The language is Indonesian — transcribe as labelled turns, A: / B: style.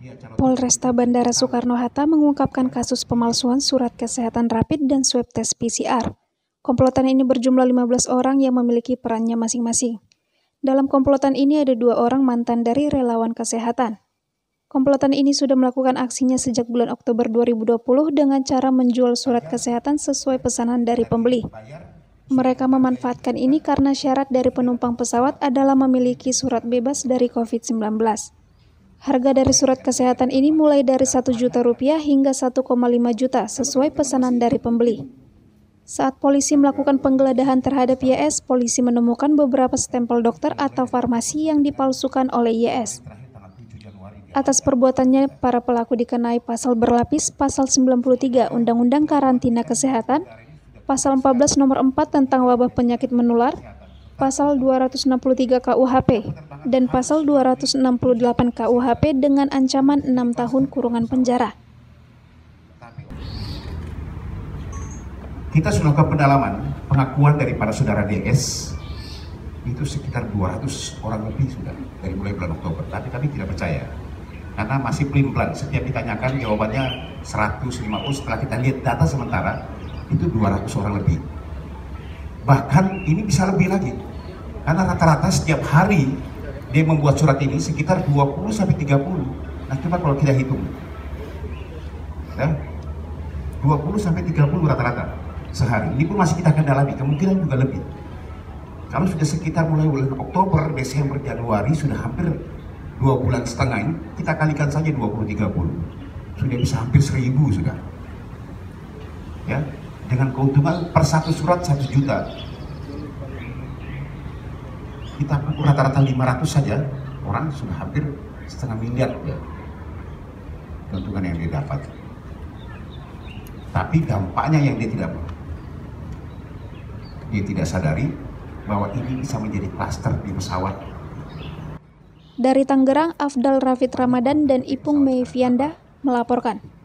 A: Polresta Bandara Soekarno-Hatta mengungkapkan kasus pemalsuan surat kesehatan rapid dan swab tes PCR. Komplotan ini berjumlah 15 orang yang memiliki perannya masing-masing. Dalam komplotan ini ada 2 orang mantan dari relawan kesehatan. Komplotan ini sudah melakukan aksinya sejak bulan Oktober 2020 dengan cara menjual surat kesehatan sesuai pesanan dari pembeli. Mereka memanfaatkan ini karena syarat dari penumpang pesawat adalah memiliki surat bebas dari COVID-19. Harga dari surat kesehatan ini mulai dari Rp1 juta hingga Rp1,5 juta sesuai pesanan dari pembeli. Saat polisi melakukan penggeledahan terhadap YS, polisi menemukan beberapa stempel dokter atau farmasi yang dipalsukan oleh YS. Atas perbuatannya, para pelaku dikenai pasal berlapis, pasal 93 Undang-Undang Karantina Kesehatan, pasal 14 nomor 4 tentang wabah penyakit menular, pasal 263 KUHP, dan pasal 268 KUHP dengan ancaman 6 tahun kurungan penjara.
B: Kita sudah melakukan pendalaman, pengakuan dari para saudara DS, itu sekitar 200 orang lebih sudah, dari mulai bulan Oktober, tapi kami tidak percaya. Karena masih pelan-pelan, setiap ditanyakan jawabannya 150, setelah kita lihat data sementara, itu 200 orang lebih. Bahkan ini bisa lebih lagi, karena rata-rata setiap hari dia membuat surat ini sekitar 20-30. Nah coba kalau kita hitung, ya, 20-30 rata-rata sehari. Ini pun masih kita akan dalami, kemungkinan juga lebih. Kalau sudah sekitar mulai bulan Oktober, Desember, Januari, sudah hampir 2 bulan setengah ini, kita kalikan saja 20-30. Sudah bisa hampir 1.000 sudah. Ya, dengan keuntungan per satu surat 1 juta. Kita pukul rata-rata 500 saja, orang sudah hampir setengah miliar ya, keuntungan yang dia dapat. Tapi dampaknya yang dia tidak sadari bahwa ini bisa menjadi klaster di pesawat.
A: Dari Tangerang, Afdal Rafid Ramadan dan Ipung Meivianda melaporkan.